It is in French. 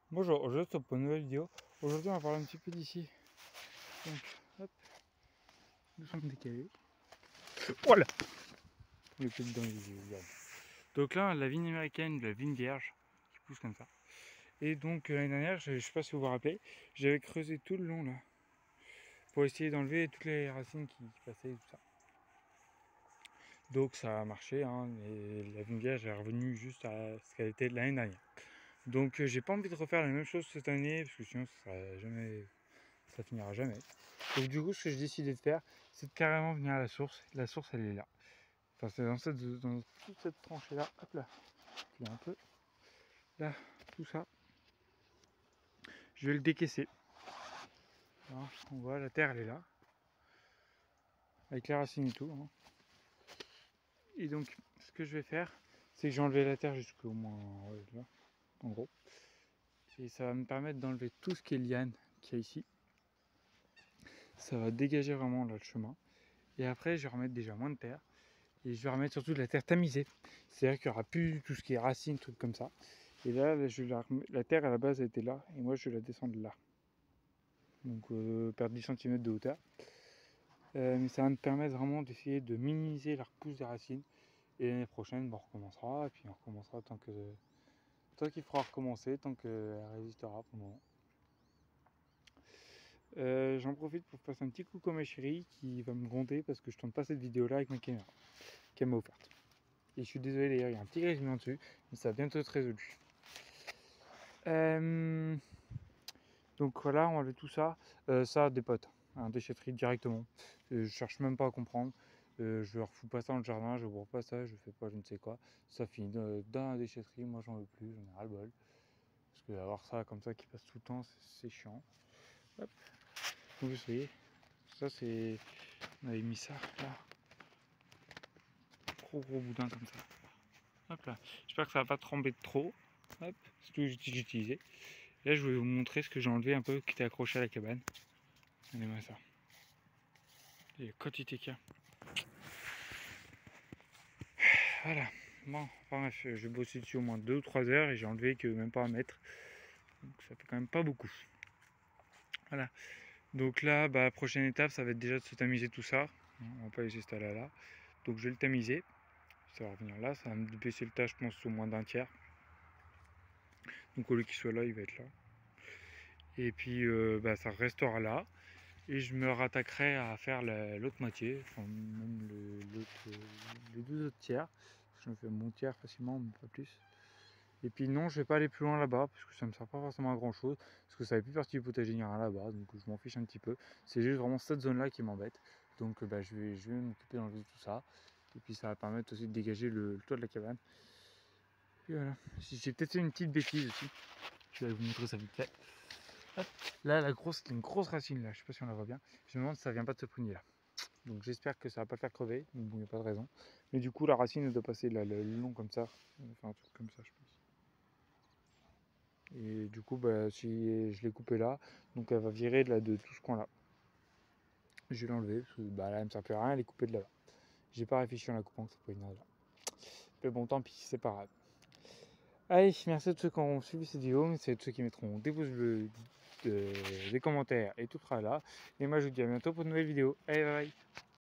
Bonjour, aujourd'hui on se retrouve pour une nouvelle vidéo. Aujourd'hui on va parler un petit peu d'ici. Donc hop, nous sommes décalés. Voilà. Le pied dedans, regarde. Donc là la vigne américaine, la vigne vierge, qui pousse comme ça. Et donc l'année dernière, je sais pas si vous vous rappelez, j'avais creusé tout le long là. Pour essayer d'enlever toutes les racines qui passaient et tout ça. Donc ça a marché, hein, et la vigne vierge est revenue juste à ce qu'elle était l'année dernière. Donc j'ai pas envie de refaire la même chose cette année, parce que sinon ça finira jamais. Donc du coup, ce que j'ai décidé de faire, c'est de carrément venir à la source. La source, elle est là. Enfin, c'est dans toute cette tranchée-là. Hop là, là un peu. Là, tout ça. Je vais le décaisser. Alors, on voit, la terre, elle est là. Avec les racines et tout. Hein. Et donc, ce que je vais faire, c'est que j'ai enlevé la terre jusqu'au moins ouais, là, en gros. Et ça va me permettre d'enlever tout ce qui est liane qu'il y a ici. Ça va dégager vraiment là, le chemin. Et après, je vais remettre déjà moins de terre. Et je vais remettre surtout de la terre tamisée. C'est-à-dire qu'il n'y aura plus tout ce qui est racines, trucs comme ça. Et là, la terre à la base elle était là. Et moi, je vais la descendre là. Donc, perdre 10 cm de hauteur. Mais ça va me permettre vraiment d'essayer de minimiser la repousse des racines. Et l'année prochaine, on recommencera. Et puis on recommencera tant qu'il faudra recommencer, tant qu'elle résistera pour le moment. J'en profite pour passer un petit coucou à ma chérie qui va me gronder parce que je tourne pas cette vidéo là avec ma caméra qu'elle m'a offerte. Et je suis désolé d'ailleurs, il y a un petit grisement dessus, mais ça va bientôt être résolu. Donc voilà, on enlève tout ça. Ça, des potes, un déchetterie directement. Je cherche même pas à comprendre. Je leur fous pas ça dans le jardin, je bourre pas ça, je fais pas je ne sais quoi. Ça finit dans la déchetterie, moi j'en veux plus, j'en ai ras le bol. Parce que avoir ça comme ça qui passe tout le temps, c'est chiant. Hop, donc vous voyez, ça c'est. On avait mis ça là. Gros boudin comme ça. Hop là. J'espère que ça va pas trembler de trop. Hop, c'est tout que j'ai utilisé. Là, je vais vous montrer ce que j'ai enlevé un peu qui était accroché à la cabane. Regardez-moi ça. Il y a quantité qu'il y a. Voilà. Bon, enfin bref, j'ai bossé dessus au moins 2 ou 3 heures et j'ai enlevé que même pas un mètre. Donc ça fait quand même pas beaucoup. Voilà. Donc là, la prochaine étape, ça va être déjà de se tamiser tout ça. On va pas laisser ça là. Donc je vais le tamiser. Ça va revenir là. Ça va me baisser le tas, je pense, au moins d'un tiers. Donc au lieu qu'il soit là, il va être là. Et puis ça restera là. Et je me rattaquerai à faire l'autre moitié, enfin même les 2 autres tiers. Je me fais mon tiers facilement, mais pas plus. Et puis non, je vais pas aller plus loin là-bas, parce que ça me sert pas forcément à grand chose, parce que ça fait plus partie du potager ni rien là-bas, donc je m'en fiche un petit peu. C'est juste vraiment cette zone-là qui m'embête. Donc je vais m'occuper d'enlever tout ça. Et puis ça va permettre aussi de dégager le toit de la cabane. Et voilà. J'ai peut-être fait une petite bêtise aussi. Je vais vous montrer ça vite fait. Hop. Là, c'est une grosse racine là, je sais pas si on la voit bien. Je me demande si ça vient pas de ce prunier là. Donc j'espère que ça va pas le faire crever, mais bon, il n'y a pas de raison. Mais du coup, la racine elle doit passer là, le long comme ça, enfin un truc comme ça, je pense. Et du coup, si je l'ai coupé là, donc elle va virer là, de tout ce coin là. Je vais l'enlever, parce que là, elle me sert plus à rien, elle est coupée de là-bas. J'ai pas réfléchi en la coupant que ça pouvait venir de là. Mais bon, tant pis, c'est pas grave. Allez, merci à tous ceux qui ont suivi cette vidéo, merci à tous ceux qui mettront des pouces bleus, des commentaires et tout sera là. Et moi, je vous dis à bientôt pour une nouvelle vidéo. Allez, bye bye.